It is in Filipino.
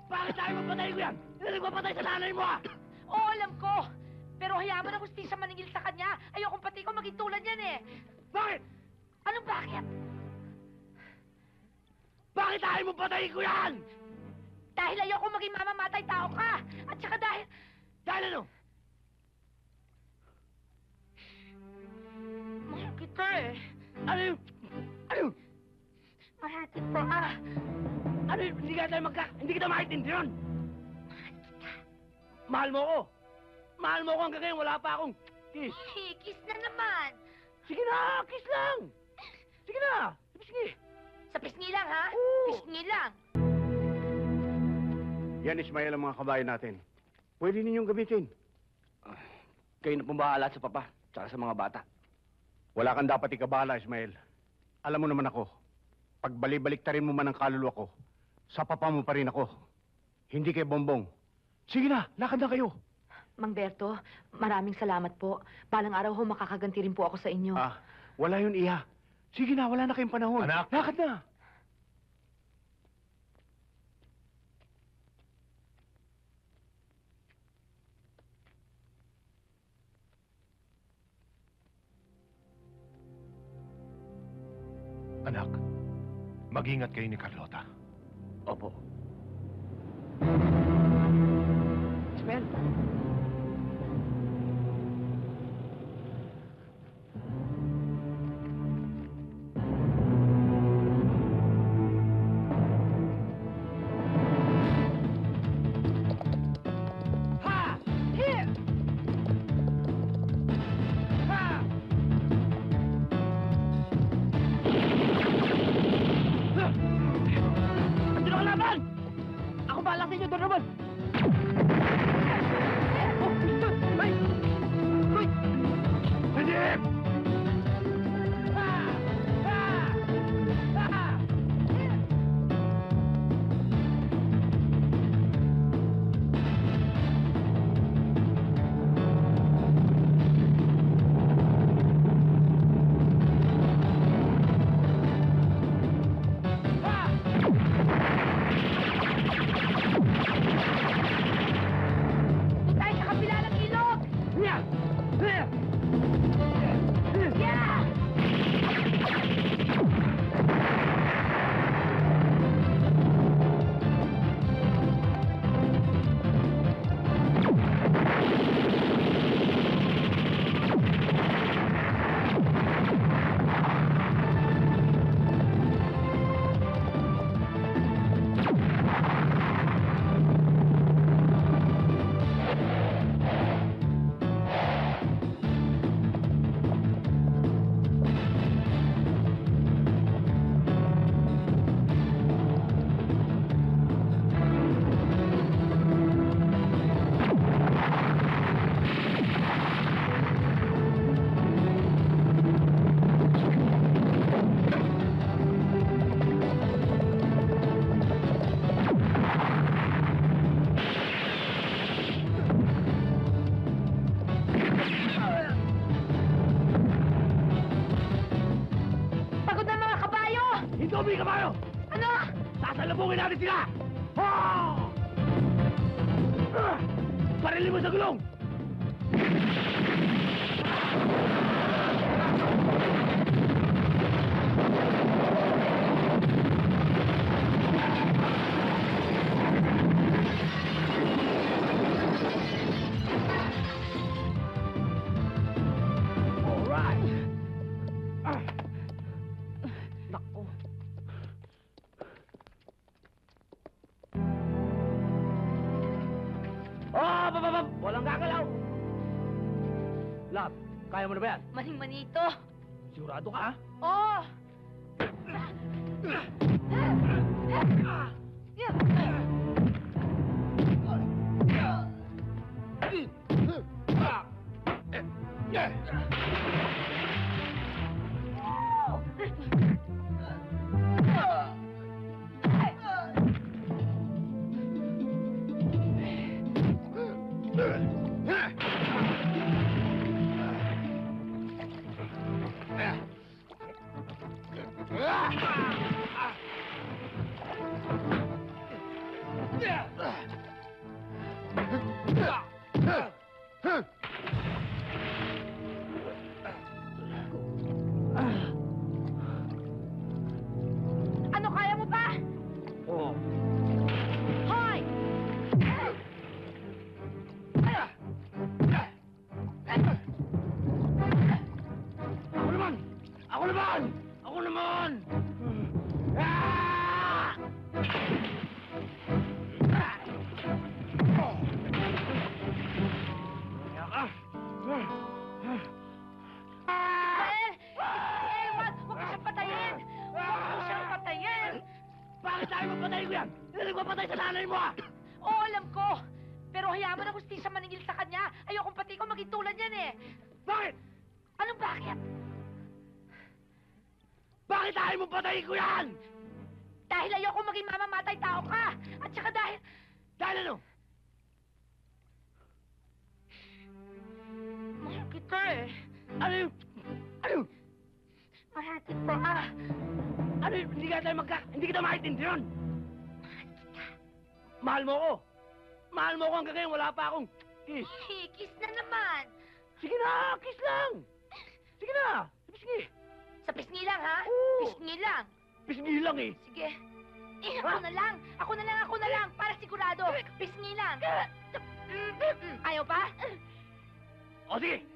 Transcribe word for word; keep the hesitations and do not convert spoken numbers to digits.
Bakit tayo mapatay ko yan? Hindi nagpapatay sa nanay mo ah! Oo, alam ko. Pero hayaan mo na hustisya maningil sa kanya. Ayokong pati ko maging tulad yan eh. Bakit? Anong bakit? Bakit tayo mapatay ko yan? Dahil ayoko maging mamamatay tao ka. At saka dahil... Dahil ano? Mahal kita eh. Ano yun? Ano yun? Mahal kita ah. Ano yun? Hindi ka tayo magka... Hindi kita maintindihan. Mahal kita. Mahal mo ko. Mahal mo ko hanggang ngayon. Wala pa akong kiss. Eh, kiss na naman. Sige na, kiss lang. Sige na. Sige. Sa pisngi lang ha? Oo. Pisngi lang. Yan, Ismael, ang mga kabayan natin. Pwede ninyong gamitin. Uh, kayo na pong bahala sa papa, tsaka sa mga bata. Wala kang dapat ikabala, Ismael. Alam mo naman ako, pag bali-baliktarin mo man ang kaluluwa ko, sa papa mo pa rin ako. Hindi kay Bongbong. Sige na, lakad na kayo. Mang Berto, maraming salamat po. Balang araw ho, makakaganti rin po ako sa inyo. Ah, wala yun, Iha. Sige na, wala na kayong panahon. Anak! Lakad na! Anak, mag-ingat kayo ni Carlota. Opo. Ismael. Ha! Here! Ha! Andun ang laban! Ako bahala sa inyo, Donovan! Oh, ito! Ay! Ay! Hanip! Ha! Ha! Ha! Doon tayo sa kabila ng ilog. Yeah! Yeah! Yeah! Pagod na mga kabayo! Hindi kami kabayo! Ano? Sasalubungin natin sila! Oh! Ah! Parilin mo sa gulong! Alright! Ah! Nako! Oh, bababab! Walang gagalaw! Lab, kaya mo na ba yan? Maning-manito. Sigurado ka, ha? Oh! papatayin ko yan! Nagpapatay sa nanay mo, ah! Oo, alam ko. Pero hayaan mo na hustisya maningil sa kanya. Ayokong pati ko maging tulad yan eh. Bakit? Anong bakit? Bakit ayaw mo patayin ko yan? Dahil ayoko maging mamamatay tao ka. At saka dahil... Dahil ano? Mahal kita eh. Ano yun? Ano yun? Mahal kita. Ah, Ano yun? Hindi ka tayo magka... Hindi kita maintindihan. Mahal mo ko. Mahal mo ko hanggang ngayon. Wala pa akong kiss. eh, kiss na naman. Sige na, kiss lang. Sige na. Sige. Sa pisngi lang, ha? Oo. Pisngi lang. Pisngi lang eh. Sige. Eh, ako na lang. Ako na lang, ako na lang. Para sigurado. Pisngi lang. Mm, Ayaw pa? O sige.